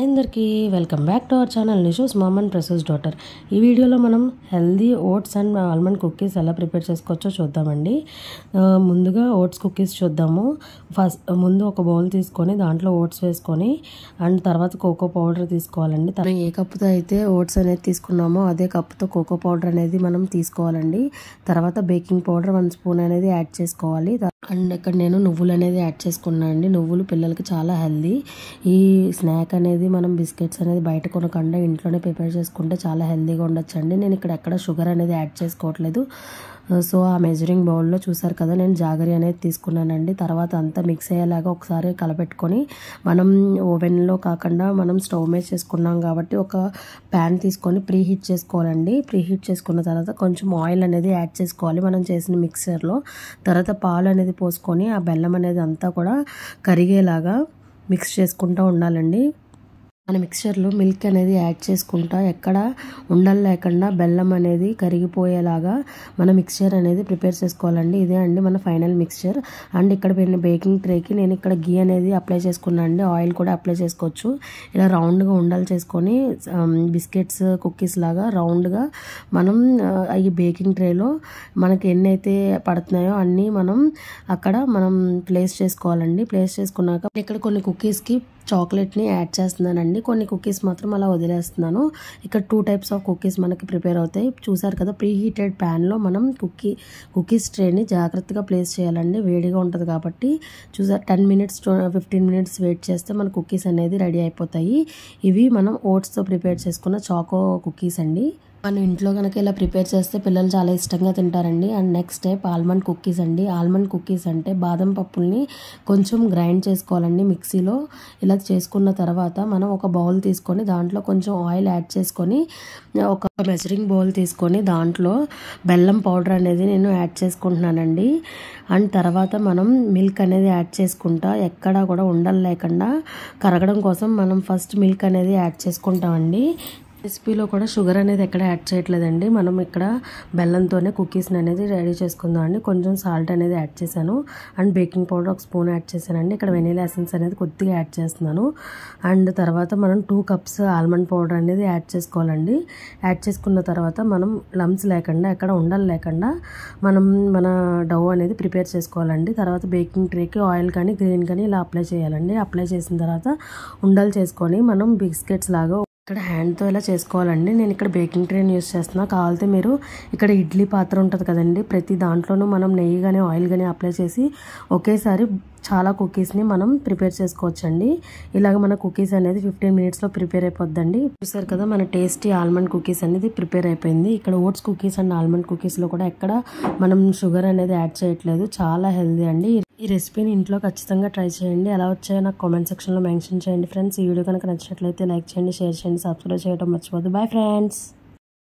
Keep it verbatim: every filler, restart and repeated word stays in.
అందరికీ welcome back to our channel Nishu's mom and precious daughter. ఈ వీడియోలో మనం healthy oats and almond cookies ఎలా ప్రిపేర్ చేసుకోవచ్చో చూద్దామండి. ముందుగా ఓట్స్ కుకీస్ చూద్దాము. ఫస్ట్ ముందు ఒక బౌల్ తీసుకొని దాంట్లో ఓట్స్ వేసుకొని అండ్ తర్వాత కోకో పౌడర్ తీసుకోవాలండి. మనం ఏ కప్పుతో అయితే ఓట్స్ అనేది తీసుకున్నామో అదే కప్పుతో కోకో పౌడర్ అనేది మనం తీసుకోవాలండి. తర్వాత బేకింగ్ పౌడర్ వన్ స్పూన్ అనేది యాడ్ చేసుకోవాలి. అండ్ ఇక్కడ నేను నువ్వులు అనేది యాడ్ చేసుకున్నాను అండి. నువ్వులు పిల్లలకి చాలా హెల్దీ. ఈ స్నాక్ అనేది మనం బిస్కెట్స్ అనేది బయట కొనకుండా ఇంట్లోనే ప్రిపేర్ చేసుకుంటే చాలా హెల్దీగా ఉండొచ్చు అండి. నేను ఇక్కడ ఎక్కడ షుగర్ అనేది యాడ్ చేసుకోవట్లేదు. సో ఆ మెజరింగ్ బౌల్లో చూసారు కదా నేను జాగరీ అనేది తీసుకున్నానండి. తర్వాత అంతా మిక్స్ అయ్యేలాగా ఒకసారి కలపెట్టుకొని మనం ఓవెన్లో కాకుండా మనం స్టవ్ మీద చేసుకున్నాం కాబట్టి ఒక ప్యాన్ తీసుకొని ప్రీ హీట్ చేసుకోవాలండి. ప్రీ హీట్ చేసుకున్న తర్వాత కొంచెం ఆయిల్ అనేది యాడ్ చేసుకోవాలి మనం చేసిన మిక్సర్లో. తర్వాత పాలు అనేది పోసుకొని ఆ బెల్లం అనేది అంతా కూడా కరిగేలాగా మిక్స్ చేసుకుంటూ ఉండాలండి. మన మిక్చర్లో మిల్క్ అనేది యాడ్ చేసుకుంటా ఎక్కడ ఉండలు లేకుండా బెల్లం అనేది కరిగిపోయేలాగా మన మిక్చర్ అనేది ప్రిపేర్ చేసుకోవాలండి. ఇదే అండి మన ఫైనల్ మిక్చర్. అండ్ ఇక్కడ నేను బేకింగ్ ట్రేకి నేను ఇక్కడ గీ అనేది అప్లై చేసుకున్నాను అండి. ఆయిల్ కూడా అప్లై చేసుకోవచ్చు. ఇలా రౌండ్గా ఉండలు చేసుకొని బిస్కెట్స్ కుకీస్ లాగా రౌండ్గా మనం ఈ బేకింగ్ ట్రేలో మనకి ఎన్ని అయితే పడుతున్నాయో అన్నీ మనం అక్కడ మనం ప్లేస్ చేసుకోవాలండి. ప్లేస్ చేసుకున్నాక ఇక్కడ కొన్ని కుకీస్కి చాక్లెట్ని యాడ్ చేస్తున్నానండి. కొన్ని కుకీస్ మాత్రం అలా వదిలేస్తున్నాను. ఇక్కడ టూ టైప్స్ ఆఫ్ కుకీస్ మనకి ప్రిపేర్ అవుతాయి. చూసారు కదా ప్రీ హీటెడ్ ప్యాన్లో మనం కుకీ కుకీస్ ట్రేని జాగ్రత్తగా ప్లేస్ చేయాలండి. వేడిగా ఉంటుంది కాబట్టి చూసారు ten minutes fifteen minutes wait చేస్తే మన కుకీస్ అనేది రెడీ అయిపోతాయి. ఇవి మనం ఓట్స్తో ప్రిపేర్ చేసుకున్న చాకో కుకీస్ అండి. మనం ఇంట్లో కనుక ఇలా ప్రిపేర్ చేస్తే పిల్లలు చాలా ఇష్టంగా తింటారండి. And next step almond cookies అండి. ఆల్మండ్ కుకీస్ అంటే బాదం పప్పుల్ని కొంచెం గ్రైండ్ చేసుకోవాలండి మిక్సీలో. ఇలా చేసుకున్న తర్వాత మనం ఒక బౌల్ తీసుకొని దాంట్లో కొంచెం ఆయిల్ యాడ్ చేసుకొని ఒక మెజరింగ్ బౌల్ తీసుకొని దాంట్లో బెల్లం పౌడర్ అనేది నేను యాడ్ చేసుకుంటున్నానండి. అండ్ తర్వాత మనం మిల్క్ అనేది యాడ్ చేసుకుంటా ఎక్కడా కూడా ఉండలు లేకుండా కరగడం కోసం మనం ఫస్ట్ మిల్క్ అనేది యాడ్ చేసుకుంటామండి. రెసిపీలో కూడా షుగర్ అనేది ఎక్కడ యాడ్ చేయట్లేదండి. మనం ఇక్కడ బెల్లంతోనే కుకీస్ని అనేది రెడీ చేసుకుందాం అండి. కొంచెం సాల్ట్ అనేది యాడ్ చేశాను అండ్ బేకింగ్ పౌడర్ ఒక స్పూన్ యాడ్ చేశానండి. ఇక్కడ వెనీలా ఎసెన్స్ అనేది కొద్దిగా యాడ్ చేస్తున్నాను. అండ్ తర్వాత మనం టూ కప్స్ ఆల్మండ్ పౌడర్ అనేది యాడ్ చేసుకోవాలండి. యాడ్ చేసుకున్న తర్వాత మనం లమ్స్ లేకుండా ఎక్కడ ఉండలు లేకుండా మనం మన డౌ అనేది ప్రిపేర్ చేసుకోవాలండి. తర్వాత బేకింగ్ ట్రేకి ఆయిల్ కానీ గ్రీన్ కానీ ఇలా అప్లై చేయాలండి. అప్లై చేసిన తర్వాత ఉండలు చేసుకొని మనం బిస్కెట్స్ లాగా ఇక్కడ హ్యాండ్తో ఇలా చేసుకోవాలండి. నేను ఇక్కడ బేకింగ్ ట్రేని యూస్ చేస్తున్నా. కావాలంటే మీరు ఇక్కడ ఇడ్లీ పాత్ర ఉంటుంది కదండి, ప్రతి దాంట్లోనూ మనం నెయ్యి కానీ ఆయిల్ కానీ అప్లై చేసి ఒకేసారి చాలా కుకీస్ని మనం ప్రిపేర్ చేసుకోవచ్చండి. ఇలాగ మన కుకీస్ అనేది ఫిఫ్టీన్ మినిట్స్లో ప్రిపేర్ అయిపోద్దండి. చూసారు కదా మన టేస్టీ ఆల్మండ్ కుకీస్ అనేది ప్రిపేర్ అయిపోయింది. ఇక్కడ ఓట్స్ కుకీస్ అండ్ ఆల్మండ్ కుకీస్లో కూడా ఎక్కడ మనం షుగర్ అనేది యాడ్ చేయట్లేదు. చాలా హెల్దీ అండి. ఈ రెసిపీని ఇంట్లో ఖచ్చితంగా ట్రై చేయండి. ఎలా వచ్చాయో నాకు కామెంట్ సెక్షన్లో మెన్షన్ చేయండి ఫ్రెండ్స్. ఈ వీడియో కనుక నచ్చినట్లయితే లైక్ చేయండి, షేర్ చేయండి, సబ్స్క్రైబ్ చేయడం మర్చిపోద్దు. Bye friends.